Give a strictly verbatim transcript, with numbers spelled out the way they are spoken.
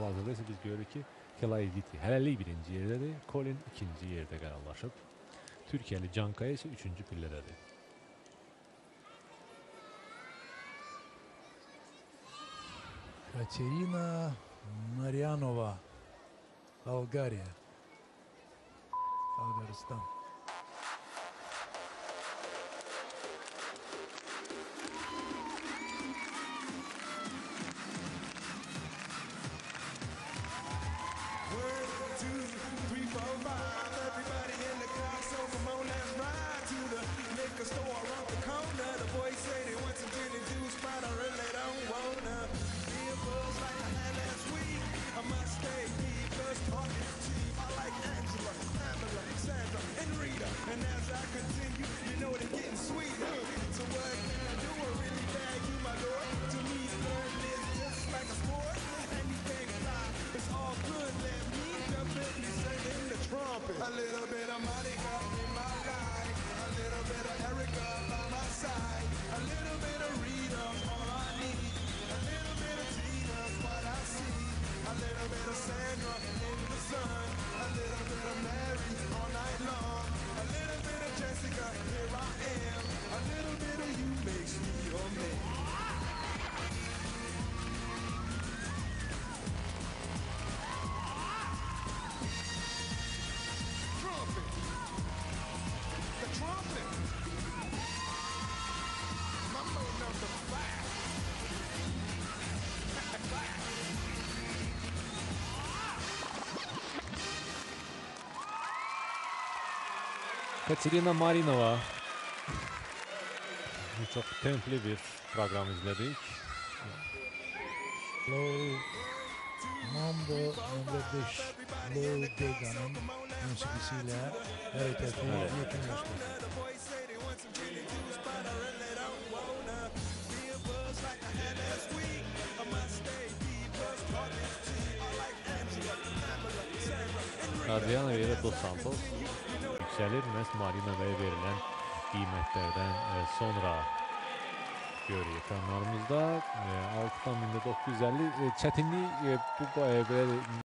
hal-hazırda isə biz görürük ki, Kelayditi hələlik birinci yerdədir, Colin ikinci yerdə qərarlaşıb. Türkiyəli Cankaya isə üçüncü pillədədir. Katerina Maryanova, Bolgariya, Bolgaristan. And as I continue, you know they're getting sweeter. So what can I do? I really bag you, my lord. To me, flirting is just like a sport. Anything fly, it's all good. Let me definitely sing in the trumpet. A little bit of Monica in my life. A little bit of Erica by my side. A little bit of Rita's all I need. A little bit of Tina's what I see. A little bit of Sandra in the sun. A little bit of Mary all night long. A little bit of Jessica, here I am. A little bit of you makes me your man. Trumpet. The trumpet. Mambo number five. Katerina Marinova. Çok templi bir program izledik. Low Mambo numara beş Low Gega'nın musikisiyle hareketi Evet. yakınlaştı. Adriana Vera dos Santos yükselir. Məhz Marinova'ya verilen qiymətlərdən sonra görürük ekranlarımızda. altı min doqquz yüz əlli çətinlik bu belə